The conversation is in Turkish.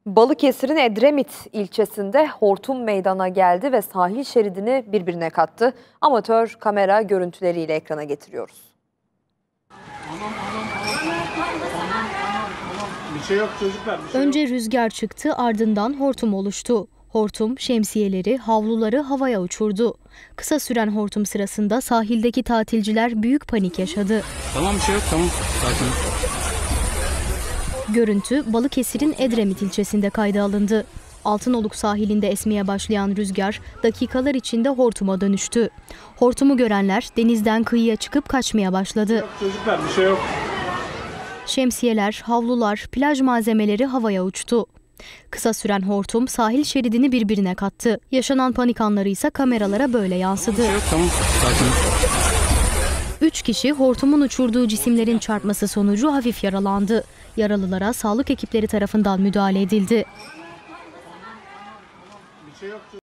Balıkesir'in Edremit ilçesinde hortum meydana geldi ve sahil şeridini birbirine kattı. Amatör kamera görüntüleriyle ekrana getiriyoruz. Bir şey yok çocuklar. Önce rüzgar çıktı, ardından hortum oluştu. Hortum şemsiyeleri, havluları havaya uçurdu. Kısa süren hortum sırasında sahildeki tatilciler büyük panik yaşadı. Tamam, bir şey yok, tamam. Sakin. Görüntü Balıkesir'in Edremit ilçesinde kayda alındı. Altınoluk sahilinde esmeye başlayan rüzgar dakikalar içinde hortuma dönüştü. Hortumu görenler denizden kıyıya çıkıp kaçmaya başladı. Yok çocuklar, bir şey yok. Şemsiyeler, havlular, plaj malzemeleri havaya uçtu. Kısa süren hortum sahil şeridini birbirine kattı. Yaşanan panik anları ise kameralara böyle yansıdı. Bir şey yok, tamam. Sakin. 3 kişi hortumun uçurduğu cisimlerin çarpması sonucu hafif yaralandı. Yaralılara sağlık ekipleri tarafından müdahale edildi. Bir şey yok.